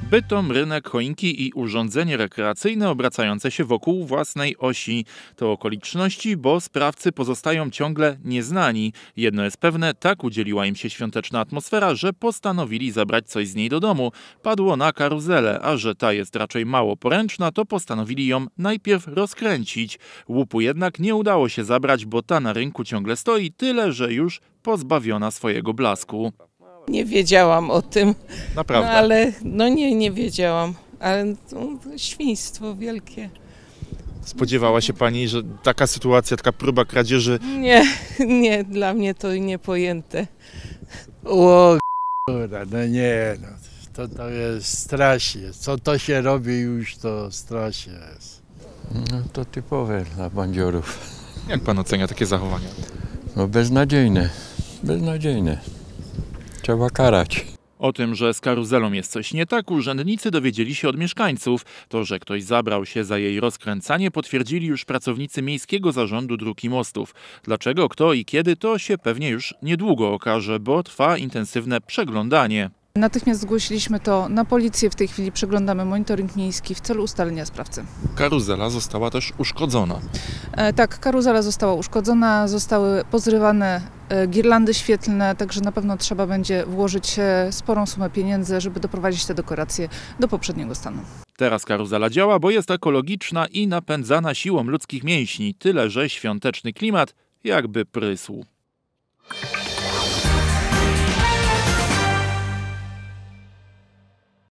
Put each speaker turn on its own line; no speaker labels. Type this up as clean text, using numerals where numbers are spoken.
Bytom, rynek, choinki i urządzenie rekreacyjne obracające się wokół własnej osi. To okoliczności, bo sprawcy pozostają ciągle nieznani. Jedno jest pewne, tak udzieliła im się świąteczna atmosfera, że postanowili zabrać coś z niej do domu. Padło na karuzelę, a że ta jest raczej mało poręczna, to postanowili ją najpierw rozkręcić. Łupu jednak nie udało się zabrać, bo ta na rynku ciągle stoi, tyle że już pozbawiona swojego blasku.
Nie wiedziałam o tym,
Naprawdę?
ale nie wiedziałam, ale to świństwo wielkie.
Spodziewała się pani, że taka sytuacja, taka próba kradzieży...
Nie, dla mnie to niepojęte.
O kurwa, no nie, no, to jest strasznie. Co to się robi już, to strasznie jest.
No to typowe dla bandziorów.
Jak pan ocenia takie zachowania?
No beznadziejne, beznadziejne. Trzeba karać.
O tym, że z karuzelą jest coś nie tak, urzędnicy dowiedzieli się od mieszkańców. To, że ktoś zabrał się za jej rozkręcanie, potwierdzili już pracownicy Miejskiego Zarządu Dróg i Mostów. Dlaczego, kto i kiedy, to się pewnie już niedługo okaże, bo trwa intensywne przeglądanie.
Natychmiast zgłosiliśmy to na policję, w tej chwili przeglądamy monitoring miejski w celu ustalenia sprawcy.
Karuzela została też uszkodzona.
Tak, karuzela została uszkodzona, zostały pozrywane girlandy świetlne, także na pewno trzeba będzie włożyć sporą sumę pieniędzy, żeby doprowadzić te dekoracje do poprzedniego stanu.
Teraz karuzela działa, bo jest ekologiczna i napędzana siłą ludzkich mięśni, tyle że świąteczny klimat jakby prysł.